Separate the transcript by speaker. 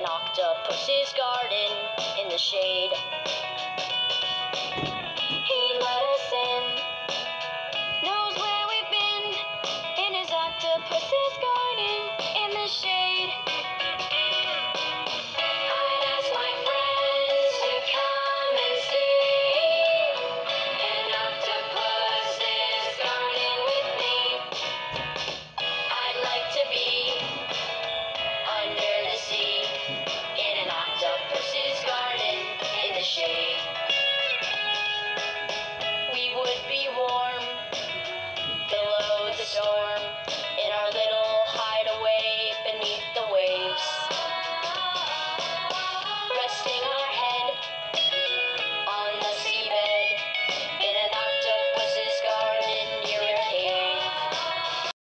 Speaker 1: octopus's garden in the shade. He let us in, knows where we've been, in his octopus's garden in the shade. I'd ask my friends to come and see an octopus's garden with me. I'd like to be under the sea in an octopus's garden in the shade. We would be warm below the storm.